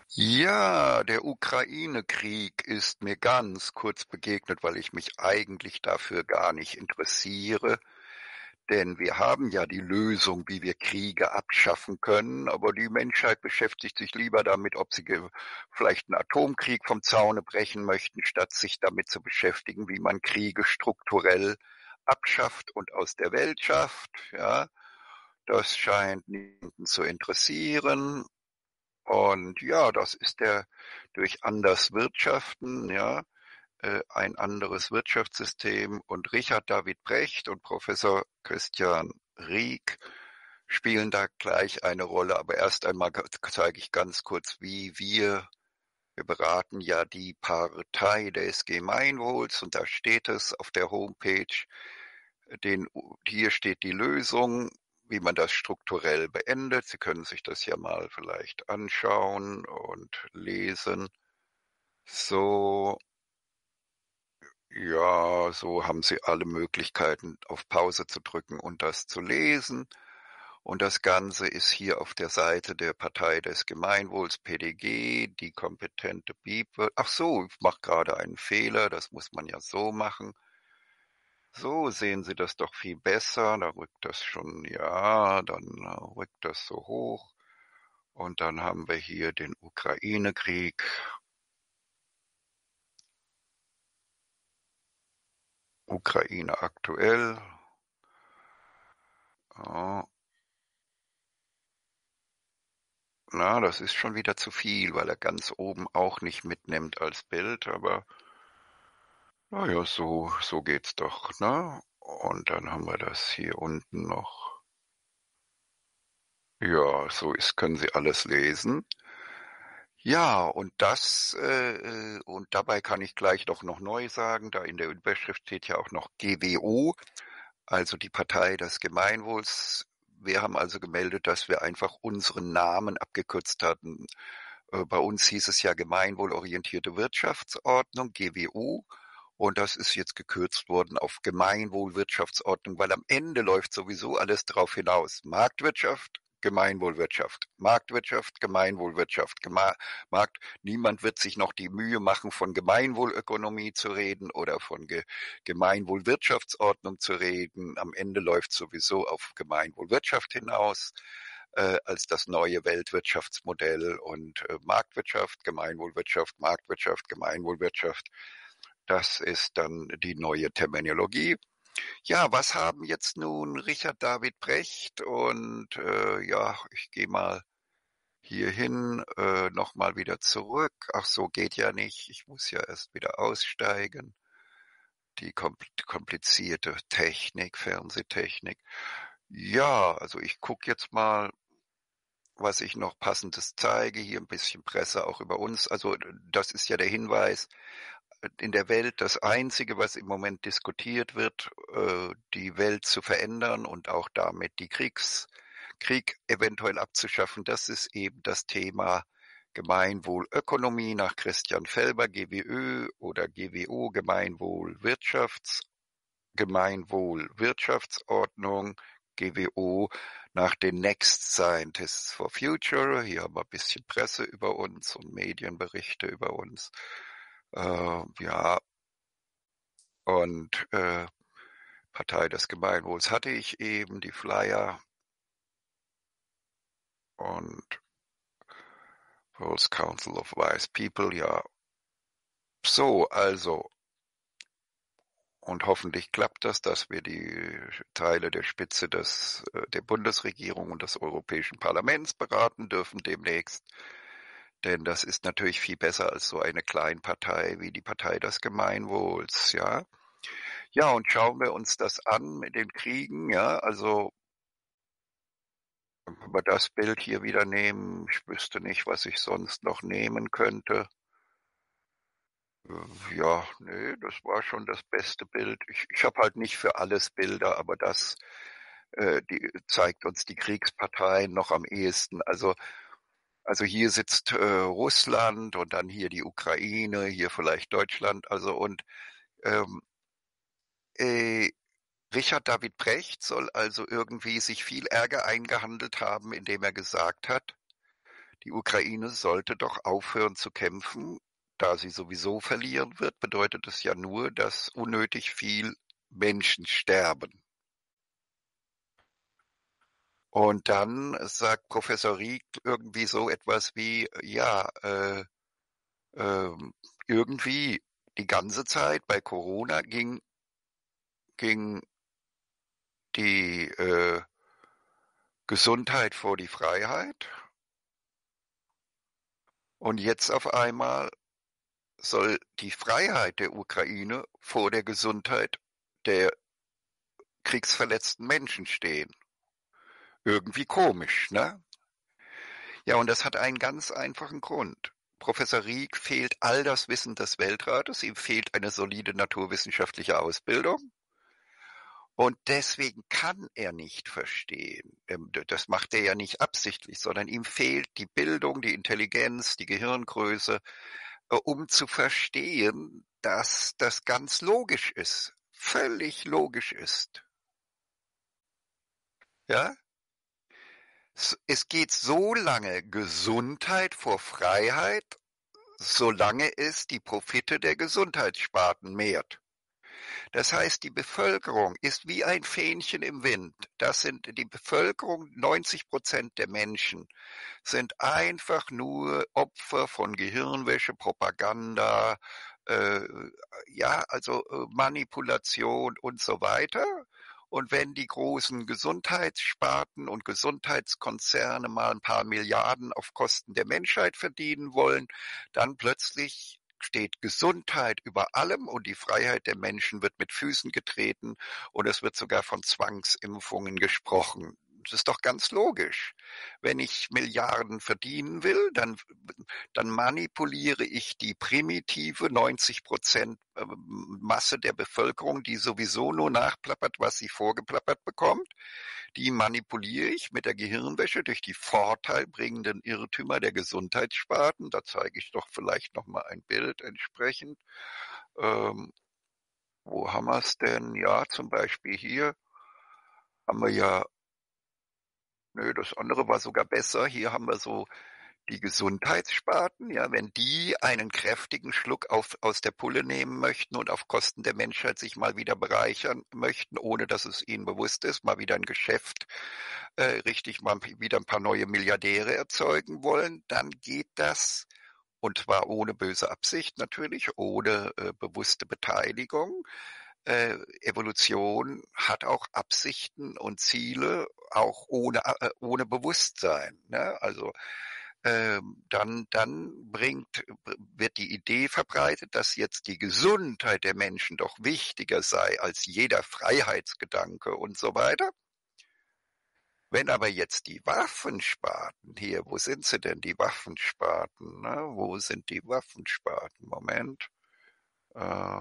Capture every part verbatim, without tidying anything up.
Ja, der Ukraine-Krieg ist mir ganz kurz begegnet, weil ich mich eigentlich dafür gar nicht interessiere. Denn wir haben ja die Lösung, wie wir Kriege abschaffen können, aber die Menschheit beschäftigt sich lieber damit, ob sie ge vielleicht 'n Atomkrieg vom Zaune brechen möchten, statt sich damit zu beschäftigen, wie man Kriege strukturell abschafft und aus der Welt schafft, ja. Das scheint niemanden zu interessieren. Und ja, das ist der durch anders Wirtschaften, ja, äh, ein anderes Wirtschaftssystem und Richard David Brecht und Professor Christian Rieck spielen da gleich eine Rolle. Aber erst einmal ga zeige ich ganz kurz, wie wir wir beraten ja die Partei des Gemeinwohls und da steht es auf der Homepage, den u hier steht die Lösung, wie man das strukturell beendet. Sie können sich das ja mal vielleicht anschauen und lesen. So. Ja, so haben Sie alle Möglichkeiten, auf Pause zu drücken und das zu lesen. Und das Ganze ist hier auf der Seite der Partei des Gemeinwohls, P D G, die kompetente Bibel. Ach so, ich mache gerade einen Fehler, das muss man ja so machen. So sehen Sie das doch viel besser, da rückt das schon ja, dann äh, rückt das so hoch. Und dann haben wir hier den Ukraine-Krieg. Ukraine aktuell. Ja. Na, das ist schon wieder zu viel, weil er ganz oben auch nicht mitnimmt als Bild, aber na ja, so so geht's doch, ne? Und dann haben wir das hier unten noch. Ja, so ist können Sie alles lesen. Ja, und das, äh, äh und dabei kann ich gleich doch noch neu sagen, da in der Überschrift steht ja auch noch G W O, also die Partei des Gemeinwohls. Wir haben also gemeldet, dass wir einfach unseren Namen abgekürzt hatten. Äh, bei uns hieß es ja Gemeinwohlorientierte Wirtschaftsordnung, G W O, und das ist jetzt gekürzt worden auf Gemeinwohlwirtschaftsordnung, weil am Ende läuft sowieso alles drauf hinaus. Marktwirtschaft, Gemeinwohlwirtschaft, Marktwirtschaft, Gemeinwohlwirtschaft, Gema Markt niemand wird sich noch die Mühe machen, von Gemeinwohlökonomie zu reden oder von Ge Gemeinwohlwirtschaftsordnung zu reden. Am Ende läuft sowieso auf Gemeinwohlwirtschaft hinaus äh, als das neue Weltwirtschaftsmodell und äh, Marktwirtschaft, Gemeinwohlwirtschaft, Marktwirtschaft, Gemeinwohlwirtschaft. Das ist dann die neue Terminologie. Ja, was haben jetzt nun Richard David Brecht und äh, ja, ich gehe mal hierhin, äh, noch mal wieder zurück. Ach so, geht ja nicht. Ich muss ja erst wieder aussteigen. Die kompl komplizierte Technik, Fernsehtechnik. Ja, also ich gucke jetzt mal, was ich noch Passendes zeige. Hier ein bisschen Presse auch über uns. Also, das ist ja der Hinweis, in der Welt das Einzige, was im Moment diskutiert wird, äh, die Welt zu verändern und auch damit die Kriegs Krieg eventuell abzuschaffen, das ist eben das Thema Gemeinwohlökonomie nach Christian Felber, G W Ö oder G W O, Gemeinwohlwirtschafts Gemeinwohlwirtschaftsordnung, G W O, nach den Next Scientists for Future. Hier haben wir ein bisschen Presse über uns und Medienberichte über uns. Äh, ja, und äh, Partei des Gemeinwohls hatte ich eben, die Flyer. Und World Council of Wise People, ja. So, also. Und hoffentlich klappt das, dass wir die Teile der Spitze des, äh, der Bundesregierung und des Europäischen Parlaments beraten dürfen demnächst. Denn das ist natürlich viel besser als so eine Kleinpartei wie die Partei des Gemeinwohls, ja. Ja, und schauen wir uns das an mit den Kriegen, ja, also wenn wir das Bild hier wieder nehmen, ich wüsste nicht, was ich sonst noch nehmen könnte. Äh, ja, ne, das war schon das beste Bild. Ich ich habe halt nicht für alles Bilder, aber das, äh, die zeigt uns die Kriegsparteien noch am ehesten. Also also hier sitzt, äh, Russland und dann hier die Ukraine, hier vielleicht Deutschland, also und, ähm, äh, Richard David Brecht soll also irgendwie sich viel Ärger eingehandelt haben, indem er gesagt hat, die Ukraine sollte doch aufhören zu kämpfen. Da sie sowieso verlieren wird, bedeutet es ja nur, dass unnötig viel Menschen sterben. Und dann sagt Professor Rieck irgendwie so etwas wie, ja, äh, äh, irgendwie die ganze Zeit bei Corona ging, ging die äh, Gesundheit vor die Freiheit. Und jetzt auf einmal soll die Freiheit der Ukraine vor der Gesundheit der kriegsverletzten Menschen stehen. Irgendwie komisch, ne? Ja, und das hat einen ganz einfachen Grund. Professor Rieck fehlt all das Wissen des Weltrates, ihm fehlt eine solide naturwissenschaftliche Ausbildung. Und deswegen kann er nicht verstehen. Das macht er ja nicht absichtlich, sondern ihm fehlt die Bildung, die Intelligenz, die Gehirngröße, um zu verstehen, dass das ganz logisch ist, völlig logisch ist. Ja? Es geht so lange Gesundheit vor Freiheit, solange es die Profite der Gesundheitssparten mehrt. Das heißt, die Bevölkerung ist wie ein Fähnchen im Wind. Das sind die Bevölkerung, neunzig Prozent der Menschen sind einfach nur Opfer von Gehirnwäsche, Propaganda, äh, ja, also äh, Manipulation und so weiter. Und wenn die großen Gesundheitssparten und Gesundheitskonzerne mal ein paar Milliarden auf Kosten der Menschheit verdienen wollen, dann plötzlich steht Gesundheit über allem und die Freiheit der Menschen wird mit Füßen getreten und es wird sogar von Zwangsimpfungen gesprochen. Das ist doch ganz logisch. Wenn ich Milliarden verdienen will, dann, dann manipuliere ich die primitive neunzig Prozent Masse der Bevölkerung, die sowieso nur nachplappert, was sie vorgeplappert bekommt. Die manipuliere ich mit der Gehirnwäsche durch die vorteilbringenden Irrtümer der Gesundheitssparten. Da zeige ich doch vielleicht noch mal ein Bild entsprechend. Ähm, wo haben wir es denn? Ja, zum Beispiel hier haben wir ja, nö, das andere war sogar besser. Hier haben wir so die Gesundheitssparten, ja, wenn die einen kräftigen Schluck auf, aus der Pulle nehmen möchten und auf Kosten der Menschheit sich mal wieder bereichern möchten, ohne dass es ihnen bewusst ist, mal wieder ein Geschäft, äh, richtig mal wieder ein paar neue Milliardäre erzeugen wollen, dann geht das, und zwar ohne böse Absicht natürlich, ohne äh, bewusste Beteiligung. Äh, Evolution hat auch Absichten und Ziele, auch ohne, äh, ohne Bewusstsein. Ne? Also ähm, dann, dann bringt, wird die Idee verbreitet, dass jetzt die Gesundheit der Menschen doch wichtiger sei als jeder Freiheitsgedanke und so weiter. Wenn aber jetzt die Waffensparten hier, wo sind sie denn, die Waffensparten? Ne? Wo sind die Waffensparten? Moment. Äh,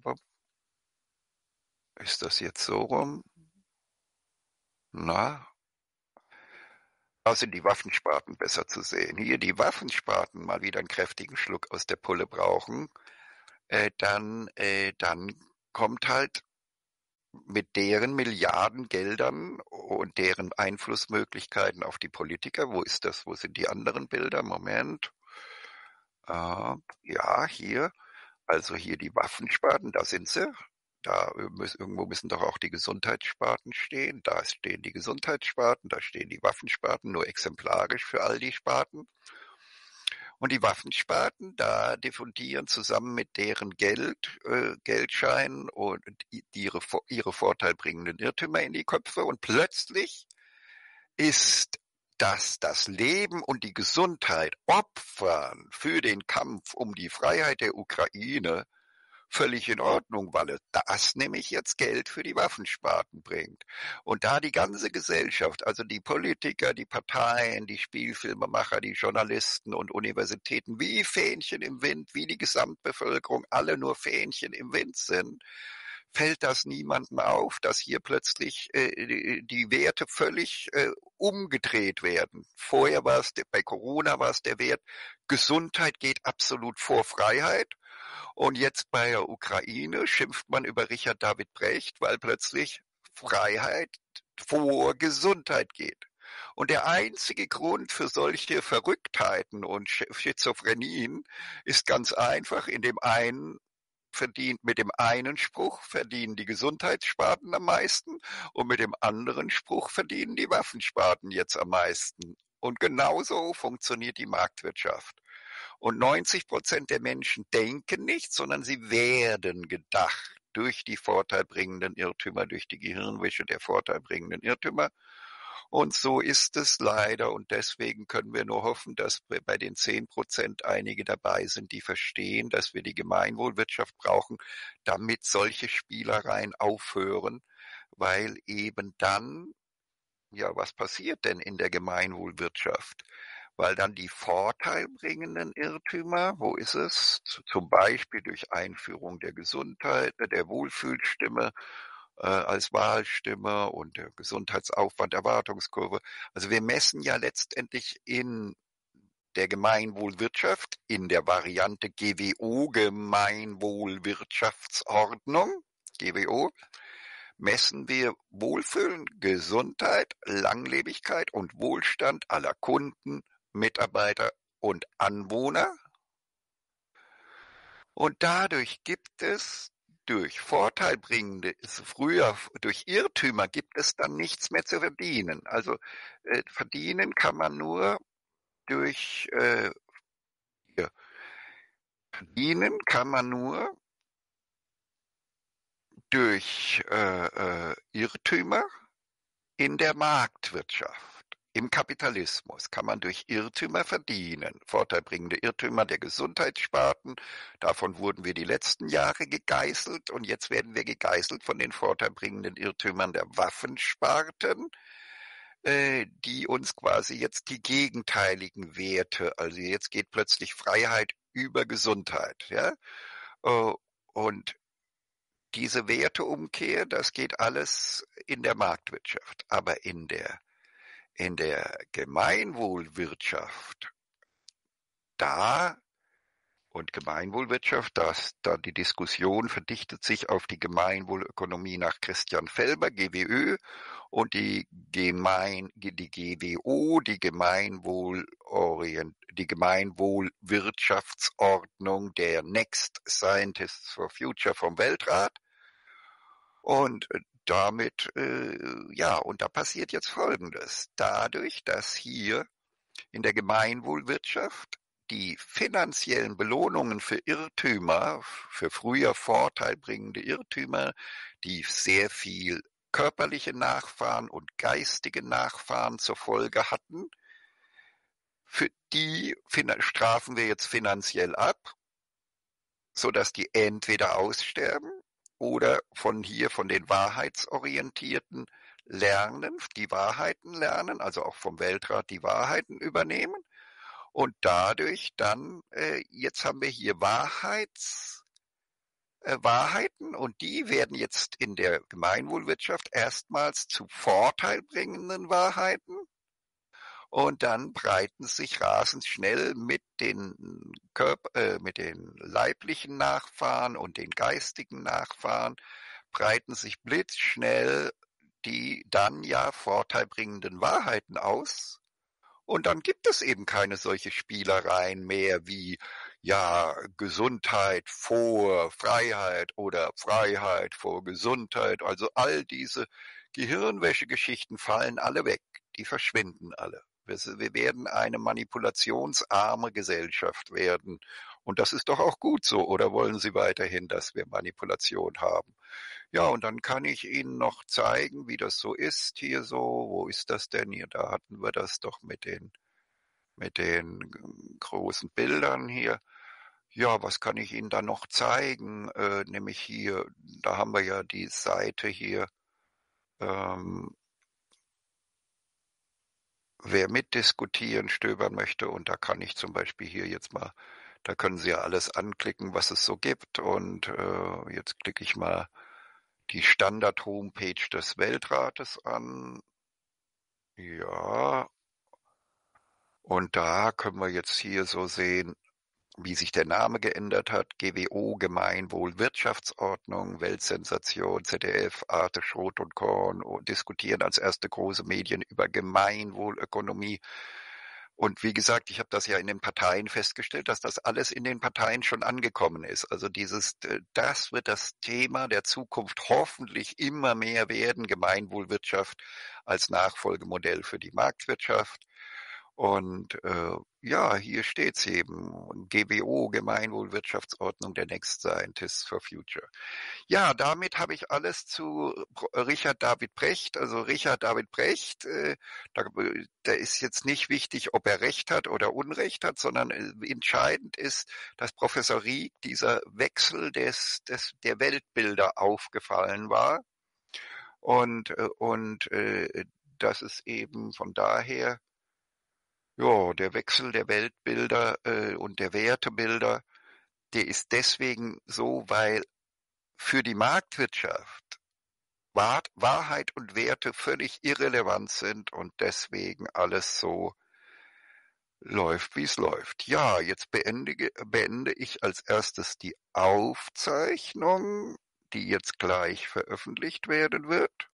ist das jetzt so rum? Na, da sind die Waffensparten besser zu sehen. Hier die Waffensparten mal wieder einen kräftigen Schluck aus der Pulle brauchen, äh, dann, äh, dann kommt halt mit deren Milliardengeldern und deren Einflussmöglichkeiten auf die Politiker. Wo ist das? Wo sind die anderen Bilder? Moment. Äh, ja, hier. Also hier die Waffensparten, da sind sie. Da müssen, irgendwo müssen doch auch die Gesundheitssparten stehen. Da stehen die Gesundheitssparten, da stehen die Waffensparten, nur exemplarisch für all die Sparten. Und die Waffensparten, da diffundieren zusammen mit deren Geld, äh, Geldscheinen und die, ihre, ihre vorteilbringenden Irrtümer in die Köpfe. Und plötzlich ist dass das Leben und die Gesundheit opfern für den Kampf um die Freiheit der Ukraine völlig in Ordnung, weil das nämlich jetzt Geld für die Waffensparten bringt. Und da die ganze Gesellschaft, also die Politiker, die Parteien, die Spielfilmemacher, die Journalisten und Universitäten wie Fähnchen im Wind, wie die Gesamtbevölkerung alle nur Fähnchen im Wind sind, fällt das niemandem auf, dass hier plötzlich äh, die, die Werte völlig äh, umgedreht werden. Vorher war es, bei Corona war es der Wert, Gesundheit geht absolut vor Freiheit. Und jetzt bei der Ukraine schimpft man über Richard David Brecht, weil plötzlich Freiheit vor Gesundheit geht. Und der einzige Grund für solche Verrücktheiten und Sch Schizophrenien ist ganz einfach, in dem einen verdient mit dem einen Spruch verdienen die Gesundheitssparten am meisten und mit dem anderen Spruch verdienen die Waffensparten jetzt am meisten. Und genauso funktioniert die Marktwirtschaft. Und neunzig Prozent der Menschen denken nicht, sondern sie werden gedacht durch die vorteilbringenden Irrtümer, durch die Gehirnwäsche der vorteilbringenden Irrtümer. Und so ist es leider. Und deswegen können wir nur hoffen, dass bei den zehn Prozent einige dabei sind, die verstehen, dass wir die Gemeinwohlwirtschaft brauchen, damit solche Spielereien aufhören, weil eben dann, ja, was passiert denn in der Gemeinwohlwirtschaft? Weil dann die vorteilbringenden Irrtümer, wo ist es? Zum Beispiel durch Einführung der Gesundheit, der Wohlfühlstimme äh, als Wahlstimme und der Gesundheitsaufwand, Erwartungskurve. Also wir messen ja letztendlich in der Gemeinwohlwirtschaft, in der Variante G W O, Gemeinwohlwirtschaftsordnung, G W O, messen wir Wohlfühlen, Gesundheit, Langlebigkeit und Wohlstand aller Kunden, Mitarbeiter und Anwohner. Und dadurch gibt es durch vorteilbringende, früher durch Irrtümer gibt es dann nichts mehr zu verdienen. Also äh, verdienen kann man nur durch äh, ja, verdienen kann man nur durch äh, äh, Irrtümer in der Marktwirtschaft. Im Kapitalismus kann man durch Irrtümer verdienen, vorteilbringende Irrtümer der Gesundheitssparten. Davon wurden wir die letzten Jahre gegeißelt und jetzt werden wir gegeißelt von den vorteilbringenden Irrtümern der Waffensparten, äh, die uns quasi jetzt die gegenteiligen Werte, also jetzt geht plötzlich Freiheit über Gesundheit, ja, äh, und diese Werteumkehr, das geht alles in der Marktwirtschaft, aber in der In der Gemeinwohlwirtschaft, da und Gemeinwohlwirtschaft, das, da die Diskussion verdichtet sich auf die Gemeinwohlökonomie nach Christian Felber, G W Ö, und die, Gemein, die G W O, die, Gemeinwohlorient, die Gemeinwohlwirtschaftsordnung der Next Scientists for Future vom Weltrat. Und damit, äh, ja, und da passiert jetzt Folgendes. Dadurch, dass hier in der Gemeinwohlwirtschaft die finanziellen Belohnungen für Irrtümer, für früher vorteilbringende Irrtümer, die sehr viel körperliche Nachfahren und geistige Nachfahren zur Folge hatten, für die strafen wir jetzt finanziell ab, sodass die entweder aussterben oder von hier, von den Wahrheitsorientierten lernen, die Wahrheiten lernen, also auch vom Weltrat die Wahrheiten übernehmen. Und dadurch dann, äh, jetzt haben wir hier Wahrheits, äh, Wahrheiten und die werden jetzt in der Gemeinwohlwirtschaft erstmals zu vorteilbringenden Wahrheiten. Und dann breiten sich rasend schnell mit den Körper, äh, mit den leiblichen Nachfahren und den geistigen Nachfahren, breiten sich blitzschnell die dann ja vorteilbringenden Wahrheiten aus. Und dann gibt es eben keine solche Spielereien mehr wie, ja, Gesundheit vor Freiheit oder Freiheit vor Gesundheit. Also all diese Gehirnwäsche-Geschichten fallen alle weg. Die verschwinden alle. Wir werden eine manipulationsarme Gesellschaft werden. Und das ist doch auch gut so. Oder wollen Sie weiterhin, dass wir Manipulation haben? Ja, und dann kann ich Ihnen noch zeigen, wie das so ist hier so. Wo ist das denn hier? Da hatten wir das doch mit den, mit den großen Bildern hier. Ja, was kann ich Ihnen da noch zeigen? Äh, nämlich hier, da haben wir ja die Seite hier. Ähm, Wer mitdiskutieren, stöbern möchte, und da kann ich zum Beispiel hier jetzt mal, da können Sie ja alles anklicken, was es so gibt, und äh, jetzt klicke ich mal die Standard-Homepage des Weltrates an. Ja, und da können wir jetzt hier so sehen, wie sich der Name geändert hat, G W O, Gemeinwohl-Wirtschaftsordnung, Weltsensation, Z D F, Arte, Schrot und Korn und diskutieren als erste große Medien über Gemeinwohlökonomie. Und wie gesagt, ich habe das ja in den Parteien festgestellt, dass das alles in den Parteien schon angekommen ist. Also dieses, das wird das Thema der Zukunft hoffentlich immer mehr werden, Gemeinwohlwirtschaft als Nachfolgemodell für die Marktwirtschaft. Und äh, ja, hier steht's eben, G W O, Gemeinwohlwirtschaftsordnung, der Next Scientists for Future. Ja, damit habe ich alles zu Richard David Precht. Also Richard David Precht, äh, da, da ist jetzt nicht wichtig, ob er Recht hat oder Unrecht hat, sondern äh, entscheidend ist, dass Professor Rieck dieser Wechsel des, des, der Weltbilder aufgefallen war. Und, äh, und äh, dass es eben von daher ja, der Wechsel der Weltbilder äh, und der Wertebilder, der ist deswegen so, weil für die Marktwirtschaft Wahr, Wahrheit und Werte völlig irrelevant sind und deswegen alles so läuft, wie es läuft. Ja, jetzt beende, beende ich als erstes die Aufzeichnung, die jetzt gleich veröffentlicht werden wird.